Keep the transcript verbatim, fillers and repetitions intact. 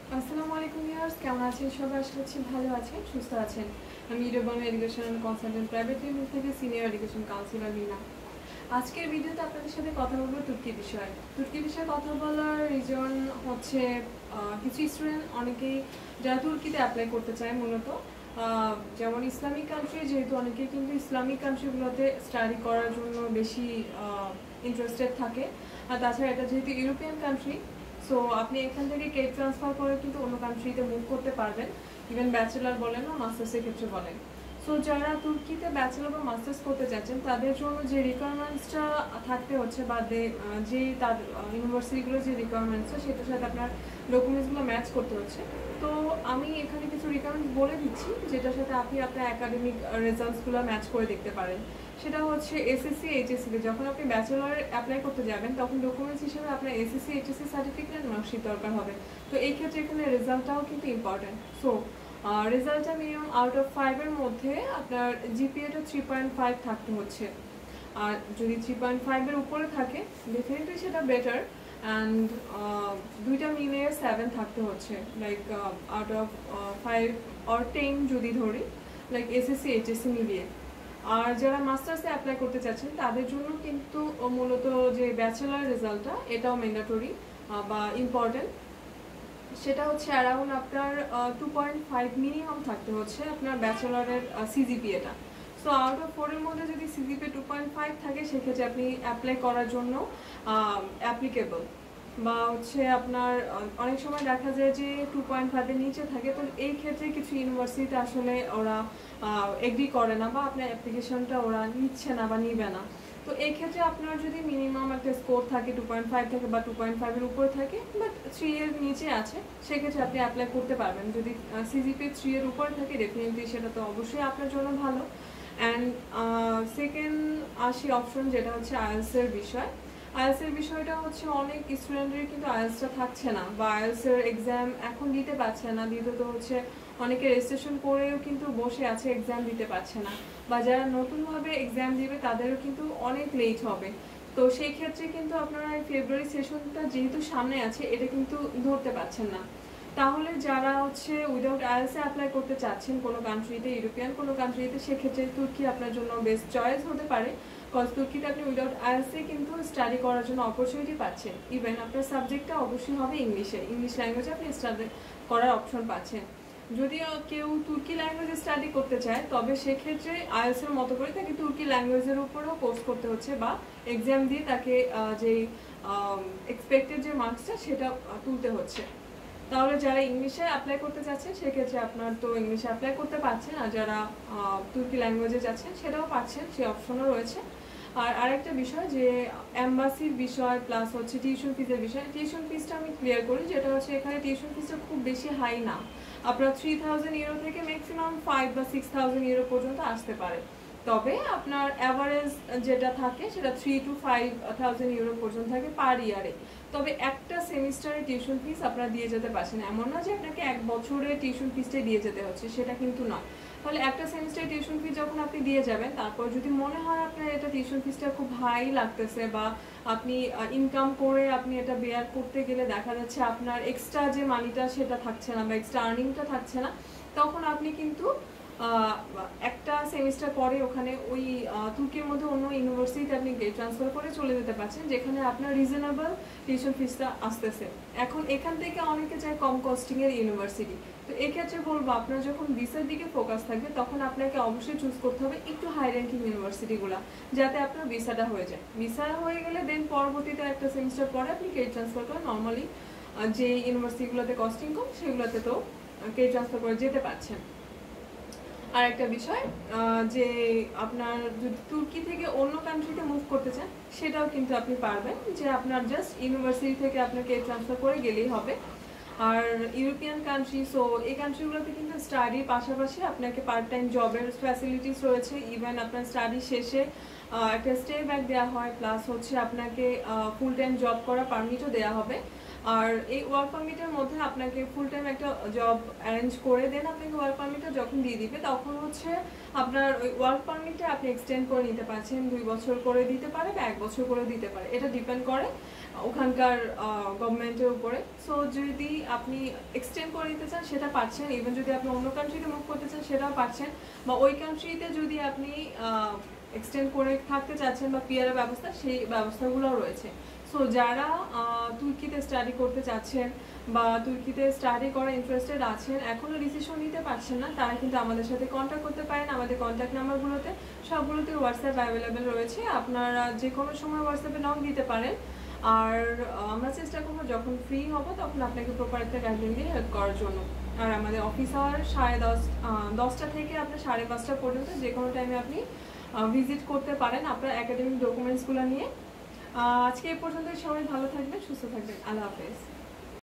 আসসালামু আলাইকুম ভিউয়ার্স, কেমন আছেন সবাই? আশা করছি ভালো আছেন, সুস্থ আছেন। আমি ইউরোবানো education and consultant private limited থেকে সিনিয়র এডুকেশন কাউন্সিলর রিনা। আজকের ভিডিওতে আপনাদের সাথে কথা বলবো তুর্কি বিষয়ে। তুর্কি বিষয়ে কথা বলার রিজন হচ্ছে কিছু স্টুডেন্ট অনেকেই যারা তুর্কিতে অ্যাপ্লাই করতে চায়, মূলত যেমন ইসলামিক কান্ট্রি, যেহেতু অনেকেই কিন্তু ইসলামিক কান্ট্রিগুলোতে স্টাডি করার জন্য বেশি ইন্টারেস্টেড থাকে। আর তাছাড়া এটা যেহেতু ইউরোপিয়ান কান্ট্রি, সো আপনি এখান থেকে কেট ট্রান্সফার করে কিন্তু অন্য কান্ট্রিতে মুভ করতে পারবেন, ইভেন ব্যাচেলার বলেন বা মাস্টার্সের ক্ষেত্রে বলেন। সো যারা তুর্কিতে ব্যাচেলার বা মাস্টার্স করতে চাচ্ছেন তাদের জন্য যে রিকোয়ারমেন্টসটা থাকতে হচ্ছে বা যে তার ইউনিভার্সিটিগুলোর যে রিকোয়ারমেন্টসটা, সেটার সাথে আপনার ডকুমেন্টসগুলো ম্যাচ করতে হচ্ছে। তো আমি এখানে কিছু রিকোয়ারমেন্টস বলে দিচ্ছি, যেটার সাথে আপনি আপনার একাডেমিক রেজাল্টসগুলো ম্যাচ করে দেখতে পারেন। সেটা হচ্ছে এসএসসি এইচএসসিতে যখন আপনি ব্যাচেলর অ্যাপ্লাই করতে যাবেন, তখন ডকুমেন্টস হিসেবে আপনার এসএসসি এইচএসসি সার্টিফিকেট মার্কশিট দরকার হবে। তো এই ক্ষেত্রে এখানে রেজাল্টটাও কিন্তু ইম্পর্টেন্ট। সো রেজাল্টটা মিনিমাম আউট অফ ফাইভের মধ্যে আপনার জিপিএটা থ্রি পয়েন্ট ফাইভ থাকতে হচ্ছে। আর যদি থ্রি পয়েন্ট ফাইভের উপরে থাকে ডেফিনেটলি সেটা বেটার। অ্যান্ড দুইটা মিলিয়ে সেভেন থাকতে হচ্ছে, like out of five or ten যদি ধরি, লাইক এসএসসি এইচএসসি মিলিয়ে। আর যারা মাস্টার্সে অ্যাপ্লাই করতে চাচ্ছেন তাদের জন্য কিন্তু মূলত যে ব্যাচেলার রেজাল্টটা, এটাও ম্যান্ডেটরি বা ইম্পর্টেন্ট। সেটা হচ্ছে অ্যারাউন্ড আপনার টু পয়েন্ট ফাইভ মিনিমাম থাকতে হচ্ছে আপনার ব্যাচেলারের সিজিপিএটা। সো আউট অফ ফোরের মধ্যে যদি সিজিপিএ টু পয়েন্ট ফাইভ থাকে, সেক্ষেত্রে আপনি অ্যাপ্লাই করার জন্য অ্যাপ্লিকেবল। বা হচ্ছে আপনার অনেক সময় দেখা যায় যে টু পয়েন্ট ফাইভের নিচে থাকে, তো এই ক্ষেত্রে কিছু ইউনিভার্সিটিতে আসলে ওরা এগ্রি করে না বা আপনার অ্যাপ্লিকেশনটা ওরা নিচ্ছে না বা নিবে না। তো এই ক্ষেত্রে আপনার যদি মিনিমাম একটা স্কোর থাকে, টু পয়েন্ট ফাইভ থাকে বা টু পয়েন্ট ফাইভের উপরে থাকে, বাট থ্রি এর নিচে আছে, সেক্ষেত্রে আপনি অ্যাপ্লাই করতে পারবেন। যদি সিজিপি থ্রি এর উপরে থাকে ডেফিনেটলি সেটা তো অবশ্যই আপনার জন্য ভালো। অ্যান্ড সেকেন্ড আসি অপশন, যেটা হচ্ছে আইএলসের বিষয়। আইএলসের বিষয়টা হচ্ছে অনেক স্টুডেন্টের কিন্তু আইএলসটা থাকছে না বা আইএলসের এক্সাম এখন দিতে পারছে না। দ্বিতীয়ত হচ্ছে অনেকে রেজিস্ট্রেশন করেও কিন্তু বসে আছে, এক্সাম দিতে পারছে না। বা যারা নতুনভাবে এক্সাম দিবে তাদেরও কিন্তু অনেক লেট হবে। তো সেই ক্ষেত্রে কিন্তু আপনারা ফেব্রুয়ারি সেশনটা যেহেতু সামনে আছে, এটা কিন্তু ধরতে পারছেন না। তাহলে যারা হচ্ছে উইদাউট আইএলসে অ্যাপ্লাই করতে চাচ্ছেন কোনো কান্ট্রিতে, ইউরোপিয়ান কোনো কান্ট্রিতে, সেক্ষেত্রে তুর্কি আপনার জন্য বেস্ট চয়েস হতে পারে। কজ তুর্কিতে আপনি উইদাউট আইএলসে কিন্তু স্টাডি করার জন্য অপরচুনিটি পাচ্ছেন। ইভেন আপনার সাবজেক্টটা অবশ্যই হবে ইংলিশে, ইংলিশ ল্যাঙ্গুয়েজে আপনি স্টাডি করার অপশন পাচ্ছেন। যদিও কেউ তুর্কি ল্যাঙ্গুয়েজে স্টাডি করতে চায়, তবে সেক্ষেত্রে আইএলস এর মতো করে তাকে তুর্কি ল্যাঙ্গুয়েজের উপরেও কোর্স করতে হচ্ছে বা এক্সাম দিয়ে তাকে যে এক্সপেক্টেড যে মার্কসটা সেটা তুলতে হচ্ছে। তাহলে যারা ইংলিশে অ্যাপ্লাই করতে চাচ্ছেন, সেক্ষেত্রে আপনার তো ইংলিশে অ্যাপ্লাই করতে পারছেন, আর যারা তুর্কি ল্যাঙ্গুয়েজে যাচ্ছেন সেটাও পাচ্ছেন, সেই অপশনও রয়েছে। আর আরেকটা বিষয় যে এম্বাসির বিষয় প্লাস হচ্ছে টিউশন ফিজের বিষয়। টিউশন ফিজটা আমি ক্লিয়ার করি, যেটা হচ্ছে এখানে টিউশন ফিজটা খুব বেশি হাই না। আপনার থ্রি থাউজেন্ড ইউরো থেকে ম্যাক্সিমাম ফাইভ বা সিক্স থাউজেন্ড ইউরো পর্যন্ত আসতে পারে। তবে আপনার অ্যাভারেজ যেটা থাকে সেটা three to five thousand euro পর্যন্ত থাকে পার ইয়ারে। তবে একটা সেমিস্টারে টিউশন ফিস আপনারা দিয়ে যেতে পারছেন, এমন না যে আপনাকে এক বছরে টিউশন ফিসটাই দিয়ে যেতে হচ্ছে, সেটা কিন্তু নয়। তাহলে একটা সেমিস্টারে টিউশন ফিস যখন আপনি দিয়ে যাবেন, তারপর যদি মনে হয় আপনার এটা টিউশন ফিসটা খুব হাই লাগতেছে বা আপনি ইনকাম করে আপনি এটা বেয়ার করতে গেলে দেখা যাচ্ছে আপনার এক্সট্রা যে মানিটা সেটা থাকছে না বা এক্সট্রা আর্নিংটা থাকছে না, তখন আপনি কিন্তু একটা সেমিস্টার পরে ওখানে ওই তুর্কির মধ্যে অন্য ইউনিভার্সিটিতে আপনি ট্রান্সফার করে চলে যেতে পারছেন, যেখানে আপনার রিজনেবল টিউশন ফিসটা আসতেছে। এখন এখান থেকে অনেকে চায় কম কস্টিংয়ের ইউনিভার্সিটি। তো এক্ষেত্রে বলবো আপনার যখন ভিসার দিকে ফোকাস থাকবে, তখন আপনাকে অবশ্যই চুজ করতে হবে একটু হাই র্যাঙ্কিং ইউনিভার্সিটিগুলো, যাতে আপনার ভিসাটা হয়ে যায়। ভিসা হয়ে গেলে দেন পরবর্তীতে একটা সেমিস্টার পরে আপনি কে ট্রান্সফার করে নর্মালি যে ইউনিভার্সিটিগুলোতে কস্টিং কম সেগুলোতে তো কে ট্রান্সফার করে যেতে পারছেন। আর একটা বিষয় যে আপনার যদি তুর্কি থেকে অন্য কান্ট্রিতে মুভ করতে চান, সেটাও কিন্তু আপনি পারবেন, যে আপনার জাস্ট ইউনিভার্সিটি থেকে আপনাকে ট্রান্সফার করে গেলেই হবে। আর ইউরোপিয়ান কান্ট্রি, সো এই কান্ট্রিগুলোতে কিন্তু স্টাডির পাশাপাশি আপনাকে পার্ট টাইম জবের ফ্যাসিলিটিস রয়েছে। ইভেন আপনার স্টাডি শেষে একটা স্টে ব্যাক দেওয়া হয়, প্লাস হচ্ছে আপনাকে ফুল টাইম জব করা পারমিটও দেওয়া হবে। আর এই ওয়ার্ক পারমিটের মধ্যে আপনাকে ফুল টাইম একটা জব অ্যারেঞ্জ করে দেন, আপনাকে ওয়ার্ক পারমিটটা যখন দিয়ে দিবে, তখন হচ্ছে আপনার ওই ওয়ার্ক পারমিটটা আপনি এক্সটেন্ড করে নিতে পারছেন, দুই বছর করে দিতে পারে বা এক বছর করে দিতে পারে, এটা ডিপেন্ড করে ওখানকার গভর্নমেন্টের উপরে। সো যদি আপনি এক্সটেন্ড করে দিতে চান সেটা পাচ্ছেন, ইভেন যদি আপনি অন্য কান্ট্রিতে মুভ করতে চান সেটাও পাচ্ছেন, বা ওই কান্ট্রিতে যদি আপনি এক্সটেন্ড করে থাকতে চাচ্ছেন বা পিয়ারের ব্যবস্থা, সেই ব্যবস্থাগুলোও রয়েছে। সো যারা তুর্কিতে স্টাডি করতে চাচ্ছেন বা তুর্কিতে স্টাডি করা ইন্টারেস্টেড আছেন, এখনও ডিসিশন নিতে পারছেন না, তারা কিন্তু আমাদের সাথে কন্ট্যাক্ট করতে পারেন। আমাদের কন্ট্যাক্ট নাম্বারগুলোতে সবগুলোতে হোয়াটসঅ্যাপ অ্যাভেলেবেল রয়েছে, আপনারা যে কোনো সময় হোয়াটসঅ্যাপে নক দিতে পারেন। আর আমরা চেষ্টা করবো যখন ফ্রি হব তখন আপনাকে প্রপার একটা গাইডলাইন দিয়ে হেল্প করার জন্য। আর আমাদের অফিস আওয়ার সাড়ে দশ দশটা থেকে আপনার সাড়ে পাঁচটা পর্যন্ত যে কোনো টাইমে আপনি ভিজিট করতে পারেন আপনার একাডেমিক ডকুমেন্টসগুলো নিয়ে। আজকে এই পর্যন্ত, সবাই ভালো থাকবেন, সুস্থ থাকবেন, আল্লাহ হাফেজ।